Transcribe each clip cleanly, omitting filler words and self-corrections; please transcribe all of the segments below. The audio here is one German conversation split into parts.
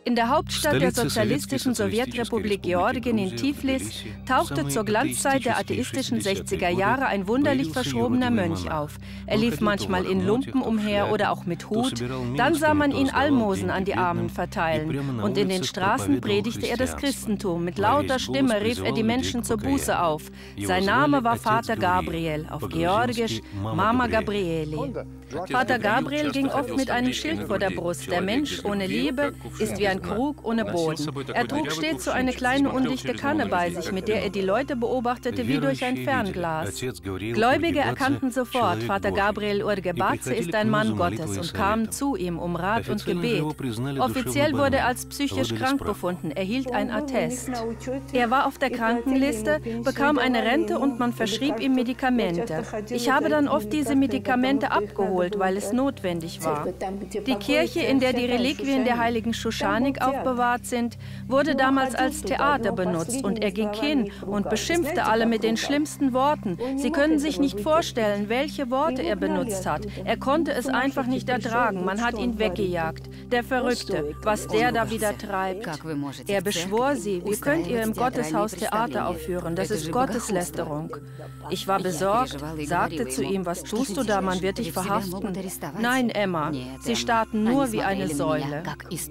In der Hauptstadt der sozialistischen Sowjetrepublik Georgien in Tiflis tauchte zur Glanzzeit der atheistischen 60er Jahre ein wunderlich verschrobener Mönch auf. Er lief manchmal in Lumpen umher oder auch mit Hut. Dann sah man ihn Almosen an die Armen verteilen. Und in den Straßen predigte er das Christentum. Mit lauter Stimme rief er die Menschen zur Buße auf. Sein Name war Vater Gabriel, auf Georgisch Mama Gabrieli. Vater Gabriel ging oft mit einem Schild vor der Brust. Der Mensch ohne Liebe ist wie ein Krug ohne Boden. Er trug stets so eine kleine undichte Kanne bei sich, mit der er die Leute beobachtete wie durch ein Fernglas. Gläubige erkannten sofort, Vater Gabriel Urgebaze ist ein Mann Gottes und kamen zu ihm um Rat und Gebet. Offiziell wurde er als psychisch krank befunden, erhielt ein Attest. Er war auf der Krankenliste, bekam eine Rente und man verschrieb ihm Medikamente. Ich habe dann oft diese Medikamente abgeholt, weil es notwendig war. Die Kirche, in der die Reliquien der heiligen Schuschanik aufbewahrt sind, wurde damals als Theater benutzt und er ging hin und beschimpfte alle mit den schlimmsten Worten. Sie können sich nicht vorstellen, welche Worte er benutzt hat. Er konnte es einfach nicht ertragen. Man hat ihn weggejagt. Der Verrückte, was der da wieder treibt. Er beschwor sie, wie könnt ihr im Gotteshaus Theater aufführen? Das ist Gotteslästerung. Ich war besorgt, sagte zu ihm, was tust du da, man wird dich verhaften. Nein, Emma, sie starrten nur wie eine Säule.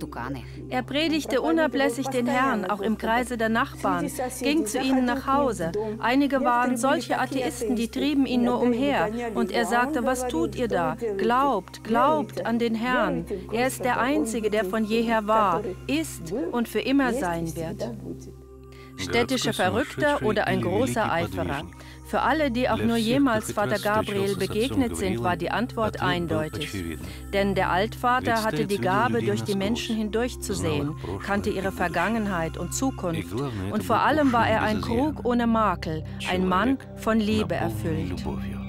Er predigte unablässig den Herrn, auch im Kreise der Nachbarn, ging zu ihnen nach Hause. Einige waren solche Atheisten, die trieben ihn nur umher. Und er sagte, was tut ihr da? Glaubt, glaubt an den Herrn. Er ist der Einzige, der von jeher war, ist und für immer sein wird. Städtischer Verrückter oder ein großer Eiferer. Für alle, die auch nur jemals Vater Gabriel begegnet sind, war die Antwort eindeutig. Denn der Altvater hatte die Gabe, durch die Menschen hindurchzusehen, kannte ihre Vergangenheit und Zukunft. Und vor allem war er ein Krug ohne Makel, ein Mann von Liebe erfüllt.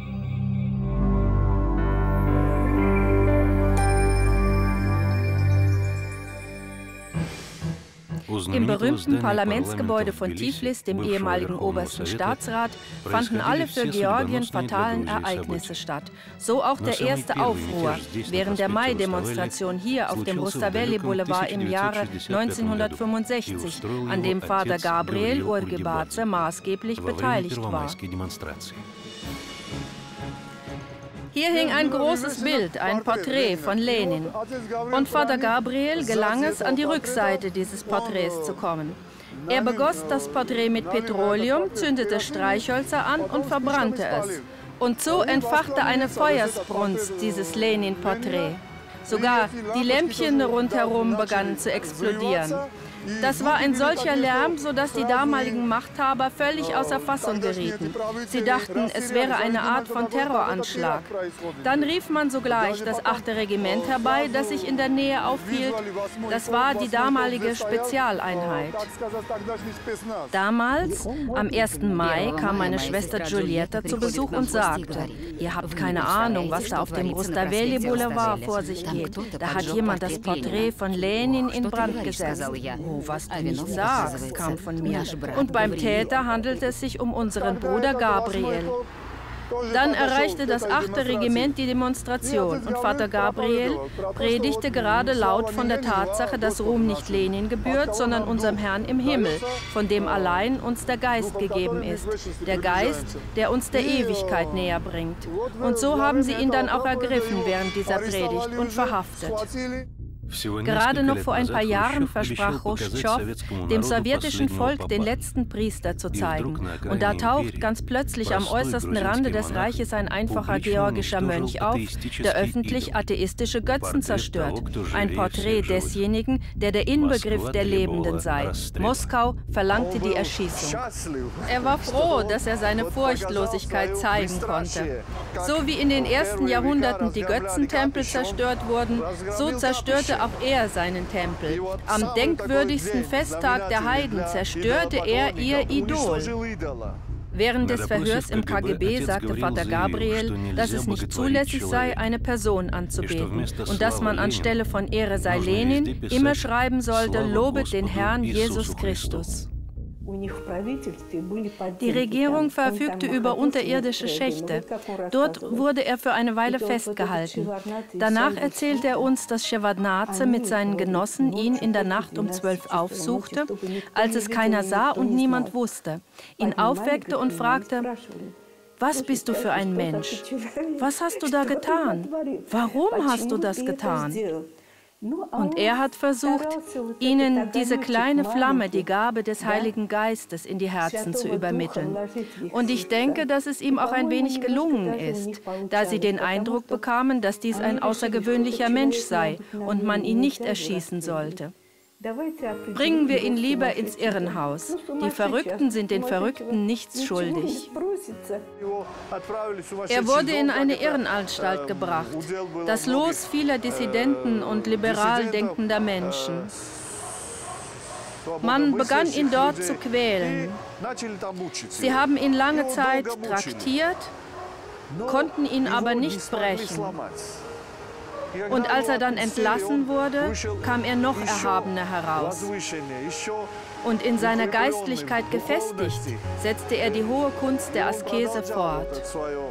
Im berühmten Parlamentsgebäude von Tiflis, dem ehemaligen obersten Staatsrat, fanden alle für Georgien fatalen Ereignisse statt. So auch der erste Aufruhr während der Mai-Demonstration hier auf dem Rustaveli-Boulevard im Jahre 1965, an dem Vater Gabriel Urgebaze maßgeblich beteiligt war. Hier hing ein großes Bild, ein Porträt von Lenin. Und Vater Gabriel gelang es, an die Rückseite dieses Porträts zu kommen. Er begoss das Porträt mit Petroleum, zündete Streichhölzer an und verbrannte es. Und so entfachte eine Feuersbrunst dieses Lenin-Porträt. Sogar die Lämpchen rundherum begannen zu explodieren. Das war ein solcher Lärm, sodass die damaligen Machthaber völlig außer Fassung gerieten. Sie dachten, es wäre eine Art von Terroranschlag. Dann rief man sogleich das 8. Regiment herbei, das sich in der Nähe aufhielt. Das war die damalige Spezialeinheit. Damals, am 1. Mai, kam meine Schwester Giulietta zu Besuch und sagte, ihr habt keine Ahnung, was da auf dem Rustaveli-Boulevard vor sich geht. Da hat jemand das Porträt von Lenin in Brand gesetzt. Oh, was du nicht sagst, kam von mir. Und beim Täter handelte es sich um unseren Bruder Gabriel. Dann erreichte das 8. Regiment die Demonstration und Vater Gabriel predigte gerade laut von der Tatsache, dass Ruhm nicht Lenin gebührt, sondern unserem Herrn im Himmel, von dem allein uns der Geist gegeben ist. Der Geist, der uns der Ewigkeit näher bringt. Und so haben sie ihn dann auch ergriffen während dieser Predigt und verhaftet. Gerade noch vor ein paar Jahren versprach Chruschtschow, dem sowjetischen Volk den letzten Priester zu zeigen. Und da taucht ganz plötzlich am äußersten Rande des Reiches ein einfacher georgischer Mönch auf, der öffentlich atheistische Götzen zerstört. Ein Porträt desjenigen, der der Inbegriff der Lebenden sei. Moskau verlangte die Erschießung. Er war froh, dass er seine Furchtlosigkeit zeigen konnte. So wie in den ersten Jahrhunderten die Götzentempel zerstört wurden, so zerstörte auch er seinen Tempel. Am denkwürdigsten Festtag der Heiden zerstörte er ihr Idol. Während des Verhörs im KGB sagte Vater Gabriel, dass es nicht zulässig sei, eine Person anzubeten und dass man anstelle von Ehre sei Lenin immer schreiben sollte, lobet den Herrn Jesus Christus. Die Regierung verfügte über unterirdische Schächte. Dort wurde er für eine Weile festgehalten. Danach erzählte er uns, dass Shevardnadze mit seinen Genossen ihn in der Nacht um 12 aufsuchte, als es keiner sah und niemand wusste, ihn aufweckte und fragte: Was bist du für ein Mensch? Was hast du da getan? Warum hast du das getan? Und er hat versucht, ihnen diese kleine Flamme, die Gabe des Heiligen Geistes, in die Herzen zu übermitteln. Und ich denke, dass es ihm auch ein wenig gelungen ist, da sie den Eindruck bekamen, dass dies ein außergewöhnlicher Mensch sei und man ihn nicht erschießen sollte. Bringen wir ihn lieber ins Irrenhaus. Die Verrückten sind den Verrückten nichts schuldig. Er wurde in eine Irrenanstalt gebracht, das Los vieler Dissidenten und liberal denkender Menschen. Man begann ihn dort zu quälen. Sie haben ihn lange Zeit traktiert, konnten ihn aber nicht brechen. Und als er dann entlassen wurde, kam er noch erhabener heraus. Und in seiner Geistlichkeit gefestigt, setzte er die hohe Kunst der Askese fort.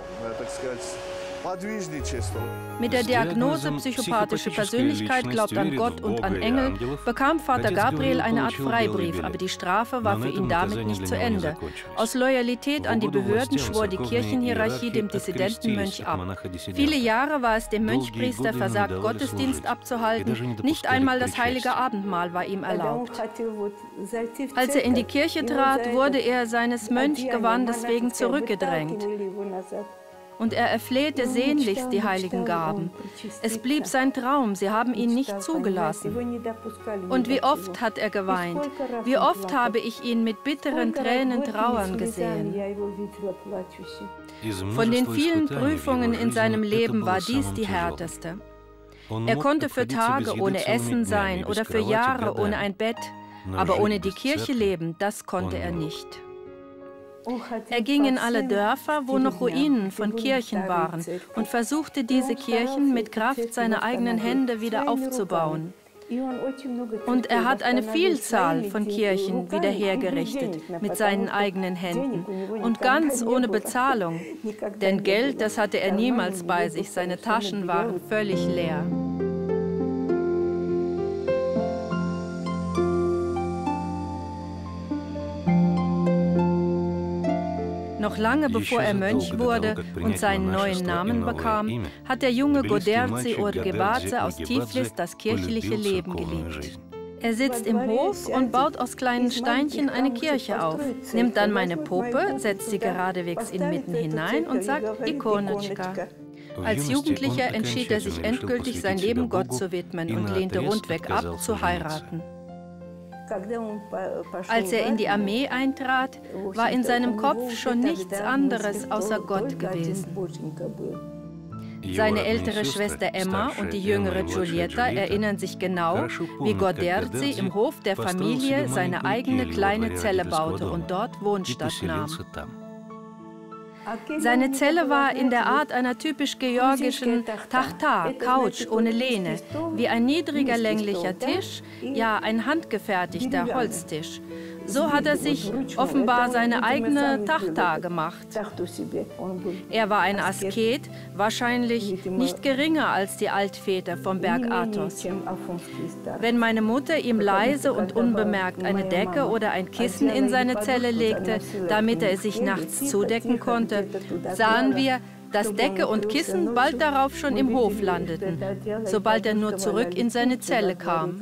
Mit der Diagnose psychopathische Persönlichkeit, glaubt an Gott und an Engel, bekam Vater Gabriel eine Art Freibrief, aber die Strafe war für ihn damit nicht zu Ende. Aus Loyalität an die Behörden schwor die Kirchenhierarchie dem Dissidentenmönch ab. Viele Jahre war es dem Mönchpriester versagt, Gottesdienst abzuhalten, nicht einmal das heilige Abendmahl war ihm erlaubt. Als er in die Kirche trat, wurde er seines Mönchgewandes wegen zurückgedrängt. Und er erflehte sehnlichst die heiligen Gaben. Es blieb sein Traum, sie haben ihn nicht zugelassen. Und wie oft hat er geweint, wie oft habe ich ihn mit bitteren Tränen trauern gesehen. Von den vielen Prüfungen in seinem Leben war dies die härteste. Er konnte für Tage ohne Essen sein oder für Jahre ohne ein Bett, aber ohne die Kirche leben, das konnte er nicht. Er ging in alle Dörfer, wo noch Ruinen von Kirchen waren, und versuchte, diese Kirchen mit Kraft seiner eigenen Hände wieder aufzubauen. Und er hat eine Vielzahl von Kirchen wiederhergerichtet mit seinen eigenen Händen und ganz ohne Bezahlung, denn Geld, das hatte er niemals bei sich, seine Taschen waren völlig leer. Noch lange bevor er Mönch wurde und seinen neuen Namen bekam, hat der junge Goderzi Orgebaze aus Tiflis das kirchliche Leben geliebt. Er sitzt im Hof und baut aus kleinen Steinchen eine Kirche auf, nimmt dann meine Puppe, setzt sie geradewegs inmitten hinein und sagt Ikonetschka. Als Jugendlicher entschied er sich endgültig, sein Leben Gott zu widmen und lehnte rundweg ab, zu heiraten. Als er in die Armee eintrat, war in seinem Kopf schon nichts anderes außer Gott gewesen. Seine ältere Schwester Emma und die jüngere Giulietta erinnern sich genau, wie Goderzi im Hof der Familie seine eigene kleine Zelle baute und dort Wohnstatt nahm. Seine Zelle war in der Art einer typisch georgischen Tahta, Couch ohne Lehne, wie ein niedriger länglicher Tisch, ja ein handgefertigter Holztisch. So hat er sich offenbar seine eigene Tahta gemacht. Er war ein Asket, wahrscheinlich nicht geringer als die Altväter vom Berg Athos. Wenn meine Mutter ihm leise und unbemerkt eine Decke oder ein Kissen in seine Zelle legte, damit er sich nachts zudecken konnte, sahen wir, dass Decke und Kissen bald darauf schon im Hof landeten, sobald er nur zurück in seine Zelle kam.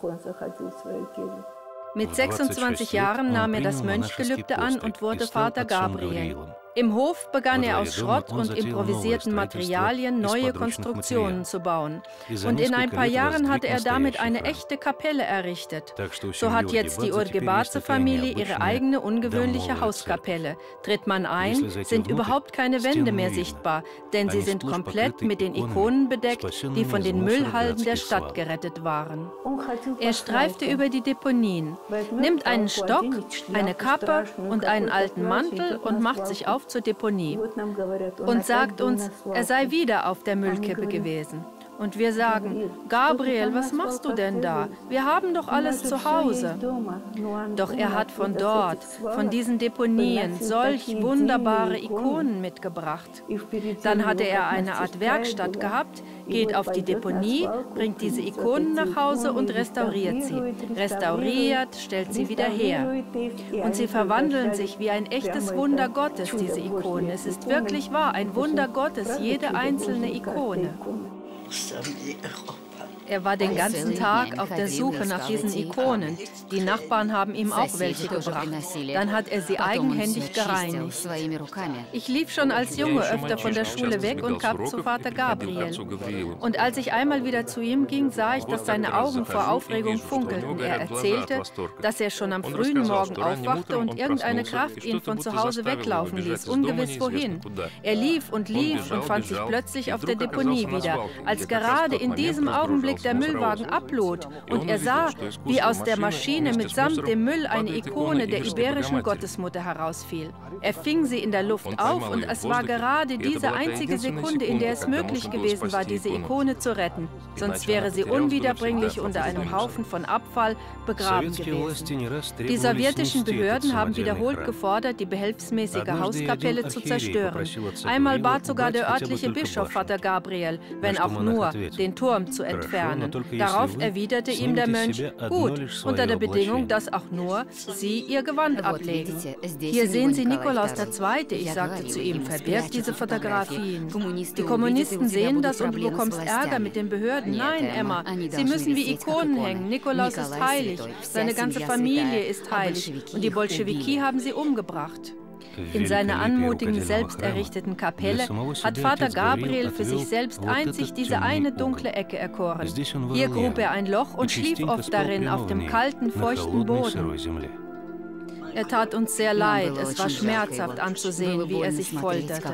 Mit 26 Jahren nahm er das Mönchgelübde an und wurde Vater Gabriel. Im Hof begann er aus Schrott und improvisierten Materialien neue Konstruktionen zu bauen. Und in ein paar Jahren hatte er damit eine echte Kapelle errichtet. So hat jetzt die Orgebaze-Familie ihre eigene ungewöhnliche Hauskapelle. Tritt man ein, sind überhaupt keine Wände mehr sichtbar, denn sie sind komplett mit den Ikonen bedeckt, die von den Müllhalden der Stadt gerettet waren. Er streifte über die Deponien, nimmt einen Stock, eine Kappe und einen alten Mantel und macht sich auf zur Deponie und sagt uns, er sei wieder auf der Müllkippe gewesen. Und wir sagen, Gabriel, was machst du denn da? Wir haben doch alles zu Hause. Doch er hat von dort, von diesen Deponien, solch wunderbare Ikonen mitgebracht. Dann hatte er eine Art Werkstatt gehabt, geht auf die Deponie, bringt diese Ikonen nach Hause und restauriert sie. Restauriert, stellt sie wieder her. Und sie verwandeln sich wie ein echtes Wunder Gottes, diese Ikonen. Es ist wirklich wahr, ein Wunder Gottes, jede einzelne Ikone. Er war den ganzen Tag auf der Suche nach diesen Ikonen. Die Nachbarn haben ihm auch welche gebracht. Dann hat er sie eigenhändig gereinigt. Ich lief schon als Junge öfter von der Schule weg und kam zu Vater Gabriel. Und als ich einmal wieder zu ihm ging, sah ich, dass seine Augen vor Aufregung funkelten. Er erzählte, dass er schon am frühen Morgen aufwachte und irgendeine Kraft ihn von zu Hause weglaufen ließ, ungewiss wohin. Er lief und fand sich plötzlich auf der Deponie wieder, als gerade in diesem Augenblick der Müllwagen ablud und er sah, wie aus der Maschine mitsamt dem Müll eine Ikone der iberischen Gottesmutter herausfiel. Er fing sie in der Luft auf und es war gerade diese einzige Sekunde, in der es möglich gewesen war, diese Ikone zu retten. Sonst wäre sie unwiederbringlich unter einem Haufen von Abfall begraben gewesen. Die sowjetischen Behörden haben wiederholt gefordert, die behelfsmäßige Hauskapelle zu zerstören. Einmal bat sogar der örtliche Bischof Vater Gabriel, wenn auch nur, den Turm zu entfernen. Darauf erwiderte ihm der Mönch, gut, unter der Bedingung, dass auch nur sie ihr Gewand ablegen. Hier sehen Sie Nikolaus II., ich sagte zu ihm, verbirg diese Fotografien. Die Kommunisten sehen das und du bekommst Ärger mit den Behörden. Nein, Emma, sie müssen wie Ikonen hängen. Nikolaus ist heilig, seine ganze Familie ist heilig und die Bolschewiki haben sie umgebracht. In seiner anmutigen, selbst errichteten Kapelle hat Vater Gabriel für sich selbst einzig diese eine dunkle Ecke erkoren. Hier grub er ein Loch und schlief oft darin auf dem kalten, feuchten Boden. Er tat uns sehr leid, es war schmerzhaft anzusehen, wie er sich folterte.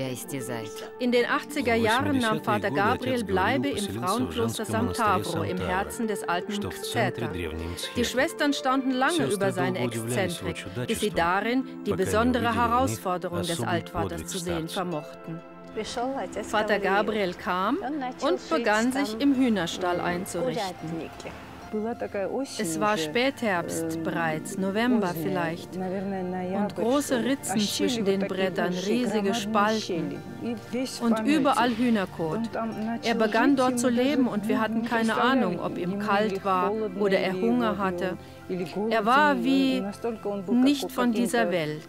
In den 80er Jahren nahm Vater Gabriel Bleibe im Frauenkloster St. Tavro im Herzen des alten Xetra. Die Schwestern staunten lange über seine Exzentrik, bis sie darin die besondere Herausforderung des Altvaters zu sehen vermochten. Vater Gabriel kam und begann sich im Hühnerstall einzurichten. Es war Spätherbst bereits, November vielleicht, und große Ritzen zwischen den Brettern, riesige Spalten und überall Hühnerkot. Er begann dort zu leben und wir hatten keine Ahnung, ob ihm kalt war oder er Hunger hatte. Er war wie nicht von dieser Welt.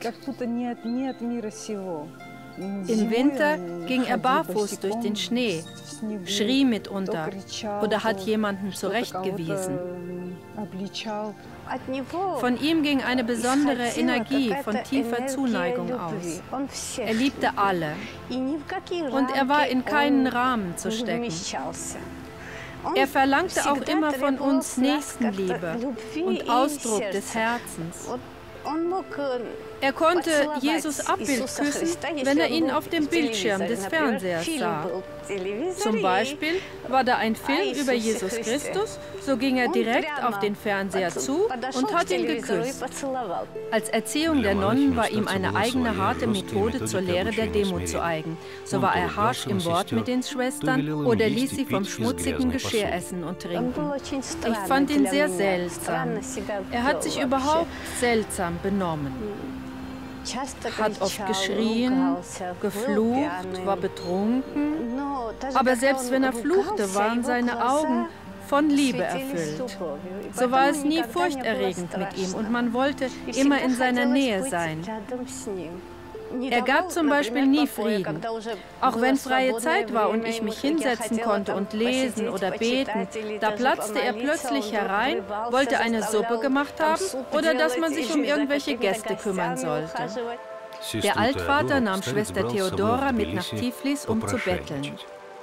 Im Winter ging er barfuß durch den Schnee, schrie mitunter oder hat jemanden zurechtgewiesen. Von ihm ging eine besondere Energie von tiefer Zuneigung aus. Er liebte alle und er war in keinen Rahmen zu stecken. Er verlangte auch immer von uns Nächstenliebe und Ausdruck des Herzens. Er konnte Jesus Abbild küssen, wenn er ihn auf dem Bildschirm des Fernsehers sah. Zum Beispiel war da ein Film über Jesus Christus, so ging er direkt auf den Fernseher zu und hat ihn geküsst. Als Erziehung der Nonnen war ihm eine eigene harte Methode zur Lehre der Demut zu eigen. So war er harsch im Wort mit den Schwestern oder ließ sie vom schmutzigen Geschirr essen und trinken. Ich fand ihn sehr seltsam. Er hat sich überhaupt seltsam benommen. Hat oft geschrien, geflucht, war betrunken. Aber selbst wenn er fluchte, waren seine Augen von Liebe erfüllt. So war es nie furchterregend mit ihm und man wollte immer in seiner Nähe sein. Er gab zum Beispiel nie Frieden. Auch wenn freie Zeit war und ich mich hinsetzen konnte und lesen oder beten, da platzte er plötzlich herein, wollte eine Suppe gemacht haben oder dass man sich um irgendwelche Gäste kümmern sollte. Der Altvater nahm Schwester Theodora mit nach Tiflis, um zu betteln.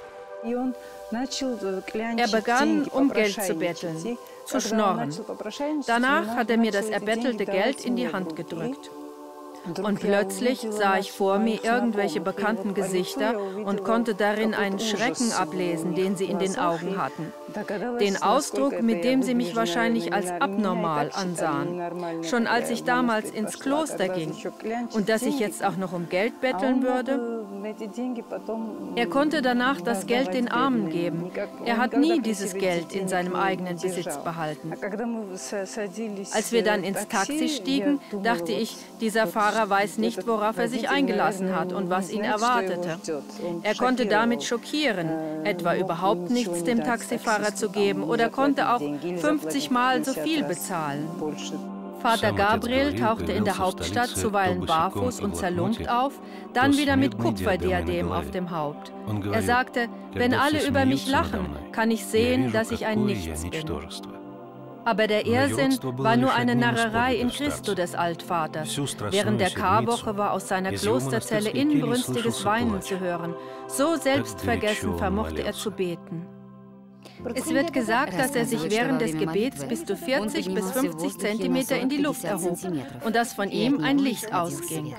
Er begann, um Geld zu betteln, zu schnorren. Danach hat er mir das erbettelte Geld in die Hand gedrückt. Und plötzlich sah ich vor mir irgendwelche bekannten Gesichter und konnte darin einen Schrecken ablesen, den sie in den Augen hatten. Den Ausdruck, mit dem sie mich wahrscheinlich als abnormal ansahen. Schon als ich damals ins Kloster ging. Und dass ich jetzt auch noch um Geld betteln würde? Er konnte danach das Geld den Armen geben. Er hat nie dieses Geld in seinem eigenen Besitz behalten. Als wir dann ins Taxi stiegen, dachte ich, dieser Fahrer weiß nicht, worauf er sich eingelassen hat und was ihn erwartete. Er konnte damit schockieren, etwa überhaupt nichts dem Taxifahrer zu geben oder konnte auch 50 Mal so viel bezahlen. Vater Gabriel tauchte in der Hauptstadt zuweilen barfuß und zerlumpt auf, dann wieder mit Kupferdiadem auf dem Haupt. Er sagte, wenn alle über mich lachen, kann ich sehen, dass ich ein Nichts bin. Aber der Irrsinn war nur eine Narrerei in Christo des Altvaters. Während der Karwoche war aus seiner Klosterzelle inbrünstiges Weinen zu hören. So selbstvergessen vermochte er zu beten. Es wird gesagt, dass er sich während des Gebets bis zu 40 bis 50 Zentimeter in die Luft erhob und dass von ihm ein Licht ausging.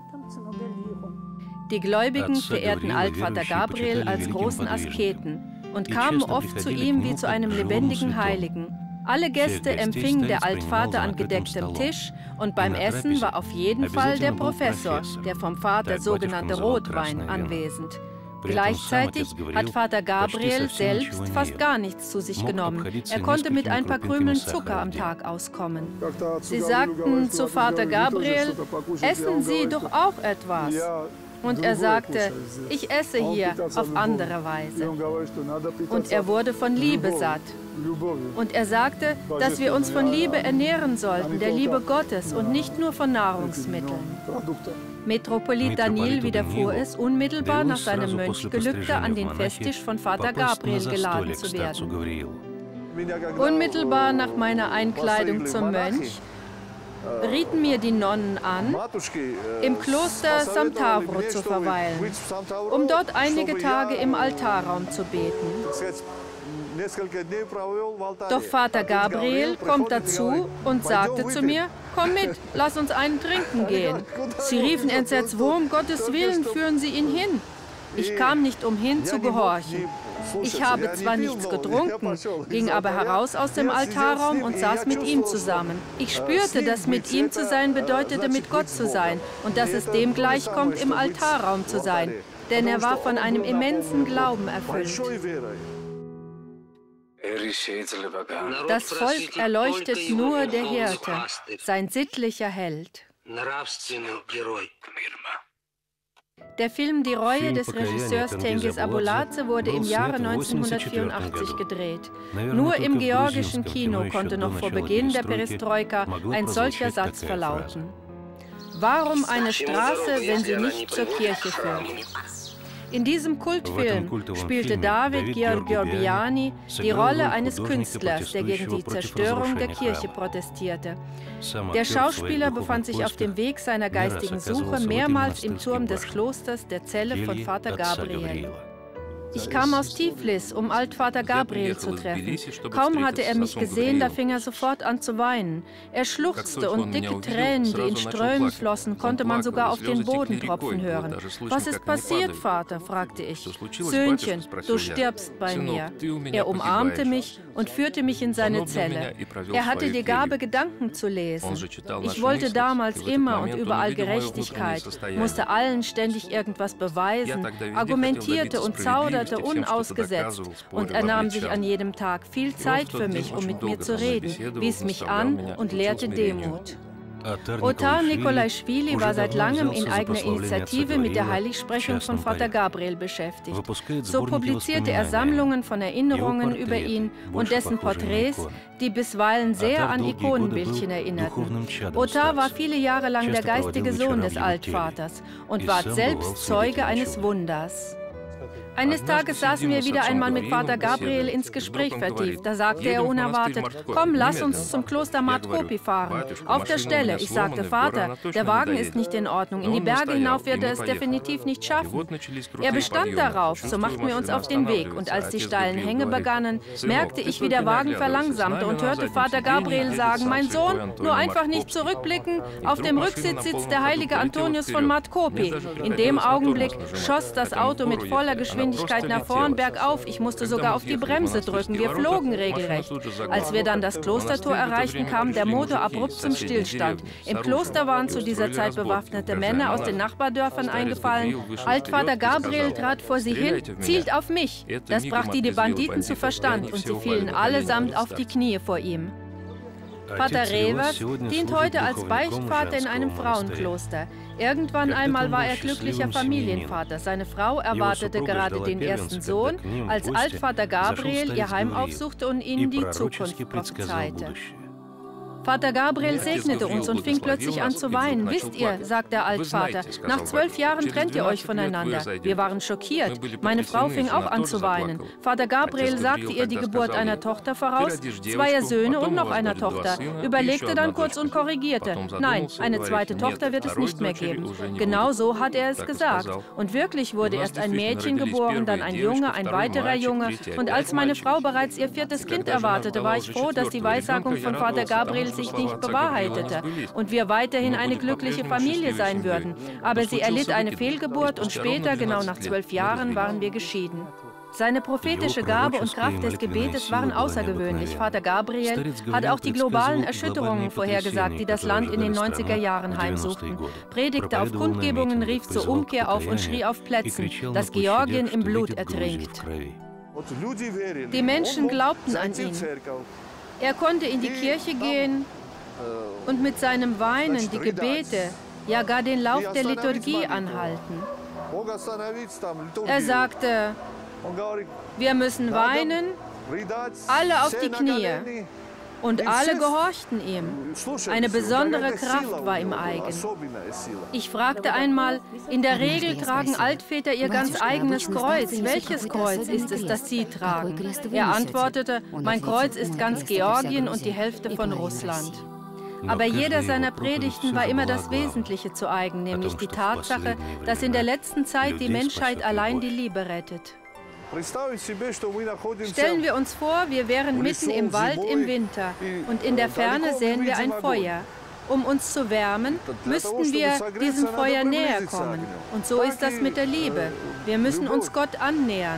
Die Gläubigen verehrten Altvater Gabriel als großen Asketen und kamen oft zu ihm wie zu einem lebendigen Heiligen. Alle Gäste empfing der Altvater an gedecktem Tisch und beim Essen war auf jeden Fall der Professor, der vom Vater sogenannte Rotwein, anwesend. Gleichzeitig hat Vater Gabriel selbst fast gar nichts zu sich genommen. Er konnte mit ein paar Krümeln Zucker am Tag auskommen. Sie sagten zu Vater Gabriel, essen Sie doch auch etwas. Und er sagte, ich esse hier auf andere Weise. Und er wurde von Liebe satt. Und er sagte, dass wir uns von Liebe ernähren sollten, der Liebe Gottes und nicht nur von Nahrungsmitteln. Metropolit Danil widerfuhr es, unmittelbar nach seinem Mönchgelübde an den Festtisch von Vater Gabriel geladen zu werden. Unmittelbar nach meiner Einkleidung zum Mönch rieten mir die Nonnen an, im Kloster Samtavro zu verweilen, um dort einige Tage im Altarraum zu beten. Doch Vater Gabriel kommt dazu und sagte zu mir, komm mit, lass uns einen trinken gehen. Sie riefen entsetzt, wo um Gottes Willen führen Sie ihn hin? Ich kam nicht umhin zu gehorchen. Ich habe zwar nichts getrunken, ging aber heraus aus dem Altarraum und saß mit ihm zusammen. Ich spürte, dass mit ihm zu sein bedeutete, mit Gott zu sein und dass es dem gleichkommt, im Altarraum zu sein, denn er war von einem immensen Glauben erfüllt. Das Volk erleuchtet nur der Hirte, sein sittlicher Held. Der Film Die Reue des Regisseurs Tengiz Abuladze wurde im Jahre 1984 gedreht. Nur im georgischen Kino konnte noch vor Beginn der Perestroika ein solcher Satz verlauten. Warum eine Straße, wenn sie nicht zur Kirche führt? In diesem Kultfilm spielte David Georgiani die Rolle eines Künstlers, der gegen die Zerstörung der Kirche protestierte. Der Schauspieler befand sich auf dem Weg seiner geistigen Suche mehrmals im Turm des Klosters der Zelle von Vater Gabriel. Ich kam aus Tiflis, um Altvater Gabriel zu treffen. Kaum hatte er mich gesehen, da fing er sofort an zu weinen. Er schluchzte und dicke Tränen, die in Strömen flossen, konnte man sogar auf den Boden tropfen hören. »Was ist passiert, Vater?« fragte ich. »Söhnchen, du stirbst bei mir.« Er umarmte mich und führte mich in seine Zelle. Er hatte die Gabe, Gedanken zu lesen. Ich wollte damals immer und überall Gerechtigkeit, musste allen ständig irgendwas beweisen, argumentierte und zauderte unausgesetzt und er nahm sich an jedem Tag viel Zeit für mich, um mit mir zu reden, wies mich an und lehrte Demut. Otar Nikolaischwili war seit langem in eigener Initiative mit der Heiligsprechung von Vater Gabriel beschäftigt. So publizierte er Sammlungen von Erinnerungen über ihn und dessen Porträts, die bisweilen sehr an Ikonenbildchen erinnerten. Otar war viele Jahre lang der geistige Sohn des Altvaters und ward selbst Zeuge eines Wunders. Eines Tages saßen wir wieder einmal mit Vater Gabriel ins Gespräch vertieft. Da sagte er unerwartet, komm, lass uns zum Kloster Matkopi fahren. Auf der Stelle. Ich sagte, Vater, der Wagen ist nicht in Ordnung. In die Berge hinauf wird er es definitiv nicht schaffen. Er bestand darauf, so machten wir uns auf den Weg. Und als die steilen Hänge begannen, merkte ich, wie der Wagen verlangsamte und hörte Vater Gabriel sagen, mein Sohn, nur einfach nicht zurückblicken. Auf dem Rücksitz sitzt der heilige Antonius von Matkopi. In dem Augenblick schoss das Auto mit voller Geschwindigkeit Vollgeschwindigkeit nach vorn, bergauf. Ich musste sogar auf die Bremse drücken. Wir flogen regelrecht. Als wir dann das Klostertor erreichten, kam der Motor abrupt zum Stillstand. Im Kloster waren zu dieser Zeit bewaffnete Männer aus den Nachbardörfern eingefallen. Altvater Gabriel trat vor sie hin, zielt auf mich. Das brachte die Banditen zu Verstand und sie fielen allesamt auf die Knie vor ihm. Pater Revers dient heute als Beichtvater in einem Frauenkloster. Irgendwann einmal war er glücklicher Familienvater. Seine Frau erwartete gerade den ersten Sohn, als Altvater Gabriel ihr Heim aufsuchte und ihnen die Zukunft prophezeite. Vater Gabriel segnete uns und fing plötzlich an zu weinen. Wisst ihr, sagt der Altvater, nach 12 Jahren trennt ihr euch voneinander. Wir waren schockiert. Meine Frau fing auch an zu weinen. Vater Gabriel sagte ihr die Geburt einer Tochter voraus, 2 Söhne und noch einer Tochter. Überlegte dann kurz und korrigierte. Nein, eine zweite Tochter wird es nicht mehr geben. Genau so hat er es gesagt. Und wirklich wurde erst ein Mädchen geboren, dann ein Junge, ein weiterer Junge. Und als meine Frau bereits ihr 4. Kind erwartete, war ich froh, dass die Weissagung von Vater Gabriel sich nicht bewahrheitete und wir weiterhin eine glückliche Familie sein würden. Aber sie erlitt eine Fehlgeburt und später, genau nach 12 Jahren, waren wir geschieden. Seine prophetische Gabe und Kraft des Gebetes waren außergewöhnlich. Vater Gabriel hat auch die globalen Erschütterungen vorhergesagt, die das Land in den 90er Jahren heimsuchten. Predigte auf Kundgebungen, rief zur Umkehr auf und schrie auf Plätzen, dass Georgien im Blut ertrinkt. Die Menschen glaubten an ihn. Er konnte in die Kirche gehen und mit seinem Weinen die Gebete, ja gar den Lauf der Liturgie anhalten. Er sagte, wir müssen weinen, alle auf die Knie. Und alle gehorchten ihm. Eine besondere Kraft war ihm eigen. Ich fragte einmal, in der Regel tragen Altväter ihr ganz eigenes Kreuz. Welches Kreuz ist es, das sie tragen? Er antwortete, mein Kreuz ist ganz Georgien und die Hälfte von Russland. Aber jeder seiner Predigten war immer das Wesentliche zu eigen, nämlich die Tatsache, dass in der letzten Zeit die Menschheit allein die Liebe rettet. Stellen wir uns vor, wir wären mitten im Wald im Winter und in der Ferne sähen wir ein Feuer. Um uns zu wärmen, müssten wir diesem Feuer näher kommen. Und so ist das mit der Liebe. Wir müssen uns Gott annähern.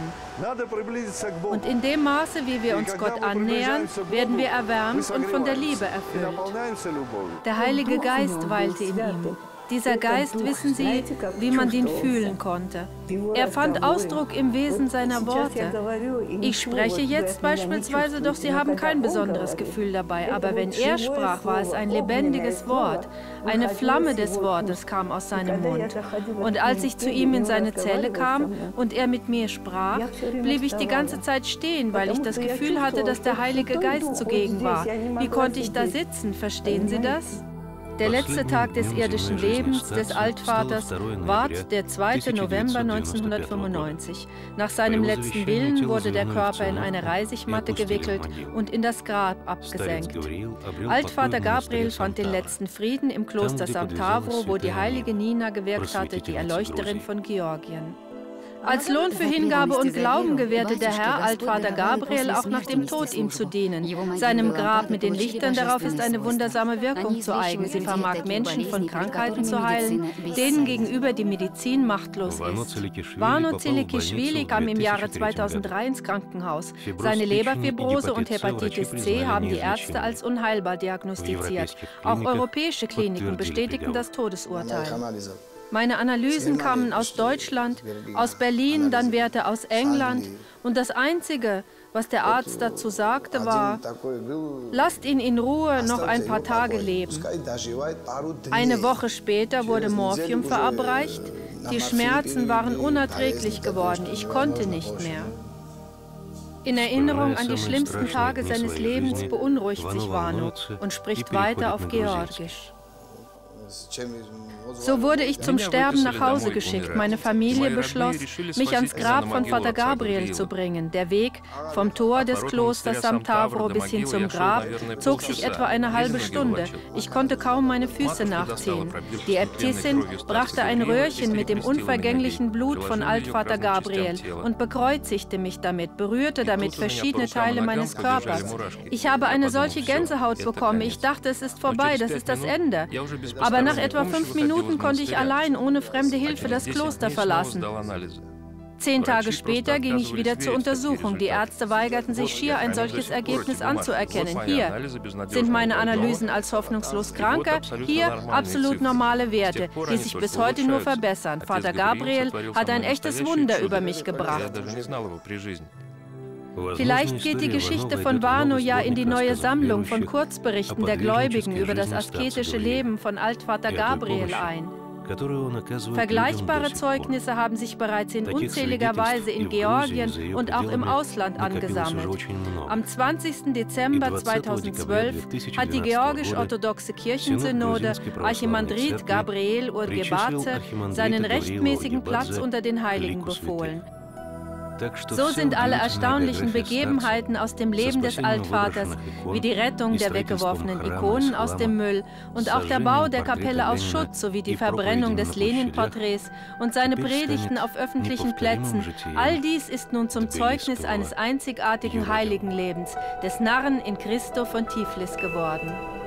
Und in dem Maße, wie wir uns Gott annähern, werden wir erwärmt und von der Liebe erfüllt. Der Heilige Geist weilte in ihm. Dieser Geist, wissen Sie, wie man ihn fühlen konnte. Er fand Ausdruck im Wesen seiner Worte. Ich spreche jetzt beispielsweise, doch Sie haben kein besonderes Gefühl dabei. Aber wenn er sprach, war es ein lebendiges Wort. Eine Flamme des Wortes kam aus seinem Mund. Und als ich zu ihm in seine Zelle kam und er mit mir sprach, blieb ich die ganze Zeit stehen, weil ich das Gefühl hatte, dass der Heilige Geist zugegen war. Wie konnte ich da sitzen? Verstehen Sie das? Der letzte Tag des irdischen Lebens des Altvaters ward der 2. November 1995. Nach seinem letzten Willen wurde der Körper in eine Reisigmatte gewickelt und in das Grab abgesenkt. Altvater Gabriel fand den letzten Frieden im Kloster Samtavro, wo die heilige Nina gewirkt hatte, die Erleuchterin von Georgien. Als Lohn für Hingabe und Glauben gewährte der Herr Altvater Gabriel auch nach dem Tod ihm zu dienen. Seinem Grab mit den Lichtern darauf ist eine wundersame Wirkung zu eigen. Sie vermag Menschen von Krankheiten zu heilen, denen gegenüber die Medizin machtlos ist. Vano Tsilikishvili kam im Jahre 2003 ins Krankenhaus. Seine Leberfibrose und Hepatitis C haben die Ärzte als unheilbar diagnostiziert. Auch europäische Kliniken bestätigten das Todesurteil. Meine Analysen kamen aus Deutschland, aus Berlin, dann Werte aus England. Und das Einzige, was der Arzt dazu sagte, war, lasst ihn in Ruhe noch ein paar Tage leben. Eine Woche später wurde Morphium verabreicht. Die Schmerzen waren unerträglich geworden. Ich konnte nicht mehr. In Erinnerung an die schlimmsten Tage seines Lebens beunruhigt sich Vano und spricht weiter auf Georgisch. So wurde ich zum Sterben nach Hause geschickt. Meine Familie beschloss, mich ans Grab von Vater Gabriel zu bringen. Der Weg vom Tor des Klosters Samtavro bis hin zum Grab zog sich etwa eine halbe Stunde. Ich konnte kaum meine Füße nachziehen. Die Äbtissin brachte ein Röhrchen mit dem unvergänglichen Blut von Altvater Gabriel und bekreuzigte mich damit, berührte damit verschiedene Teile meines Körpers. Ich habe eine solche Gänsehaut bekommen. Ich dachte, es ist vorbei, das ist das Ende. Aber nach etwa 5 Minuten konnte ich allein ohne fremde Hilfe das Kloster verlassen. 10 Tage später ging ich wieder zur Untersuchung. Die Ärzte weigerten sich schier, ein solches Ergebnis anzuerkennen. Hier sind meine Analysen als hoffnungslos Kranker, hier absolut normale Werte, die sich bis heute nur verbessern. Vater Gabriel hat ein echtes Wunder über mich gebracht. Vielleicht geht die Geschichte von Warnow ja in die neue Sammlung von Kurzberichten der Gläubigen über das asketische Leben von Altvater Gabriel ein. Vergleichbare Zeugnisse haben sich bereits in unzähliger Weise in Georgien und auch im Ausland angesammelt. Am 20. Dezember 2012 hat die georgisch-orthodoxe Kirchensynode Archimandrit Gabriel Urgebaze seinen rechtmäßigen Platz unter den Heiligen befohlen. So sind alle erstaunlichen Begebenheiten aus dem Leben des Altvaters, wie die Rettung der weggeworfenen Ikonen aus dem Müll und auch der Bau der Kapelle aus Schutt sowie die Verbrennung des Lenin-Porträts und seine Predigten auf öffentlichen Plätzen, all dies ist nun zum Zeugnis eines einzigartigen Heiligenlebens, des Narren in Christo von Tiflis geworden.